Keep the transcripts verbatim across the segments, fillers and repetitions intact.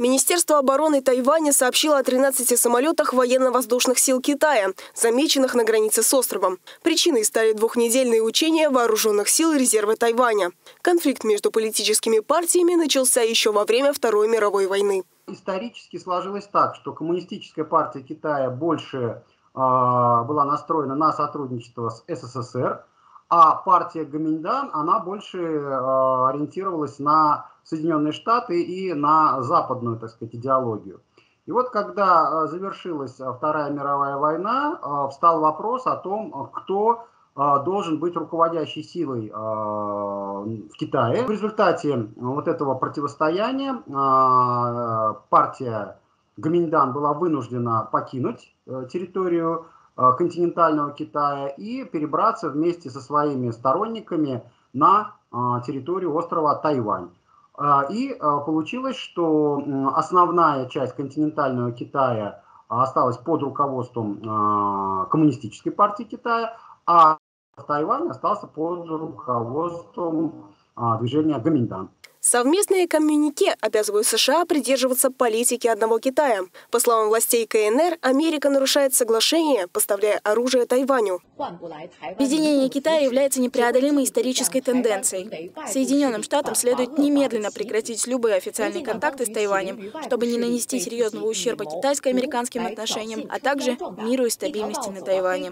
Министерство обороны Тайваня сообщило о тринадцати самолетах военно-воздушных сил Китая, замеченных на границе с островом. Причиной стали двухнедельные учения вооруженных сил резерва Тайваня. Конфликт между политическими партиями начался еще во время Второй мировой войны. Исторически сложилось так, что Коммунистическая партия Китая больше э, была настроена на сотрудничество с СССР, а партия Гоминьдан, она больше э, ориентировалась на Соединенные Штаты и на западную, так сказать, идеологию. И вот когда э, завершилась Вторая мировая война, э, встал вопрос о том, кто э, должен быть руководящей силой э, в Китае. В результате вот этого противостояния э, партия Гоминьдан была вынуждена покинуть э, территорию континентального Китая и перебраться вместе со своими сторонниками на территорию острова Тайвань. И получилось, что основная часть континентального Китая осталась под руководством Коммунистической партии Китая, а Тайвань остался под руководством движения Гоминьдан. Совместные коммюнике обязывают США придерживаться политики одного Китая. По словам властей КНР, Америка нарушает соглашение, поставляя оружие Тайваню. Объединение Китая является непреодолимой исторической тенденцией. Соединенным Штатам следует немедленно прекратить любые официальные контакты с Тайванем, чтобы не нанести серьезного ущерба китайско-американским отношениям, а также миру и стабильности на Тайване.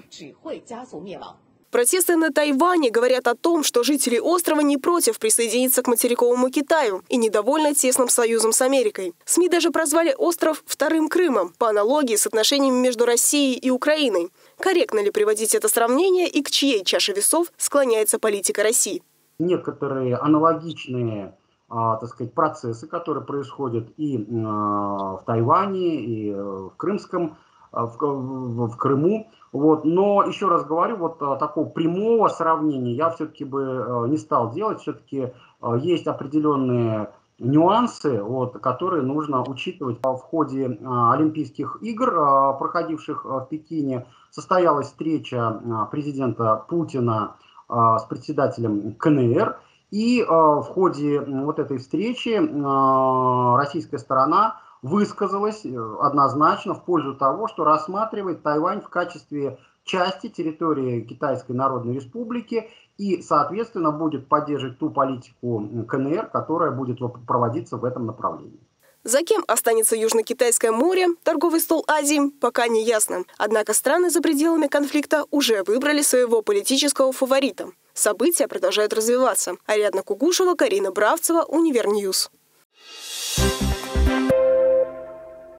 Протесты на Тайване говорят о том, что жители острова не против присоединиться к материковому Китаю и недовольны тесным союзом с Америкой. СМИ даже прозвали остров «вторым Крымом» по аналогии с отношениями между Россией и Украиной. Корректно ли приводить это сравнение и к чьей чаше весов склоняется политика России? Некоторые аналогичные так сказать, процессы, которые происходят и в Тайване, и в Крымском, в, в, в Крыму. Вот. Но еще раз говорю, вот такого прямого сравнения я все-таки бы не стал делать. Все-таки есть определенные нюансы, вот, которые нужно учитывать. В ходе Олимпийских игр, проходивших в Пекине, состоялась встреча президента Путина с председателем КНР. И в ходе вот этой встречи российская сторона высказалась однозначно в пользу того, что рассматривает Тайвань в качестве части территории Китайской Народной Республики и, соответственно, будет поддерживать ту политику КНР, которая будет проводиться в этом направлении. За кем останется Южно-Китайское море, торговый стол Азии, пока не ясно. Однако страны за пределами конфликта уже выбрали своего политического фаворита. События продолжают развиваться. Ариадна Кугушева, Карина Бравцева, Универньюз.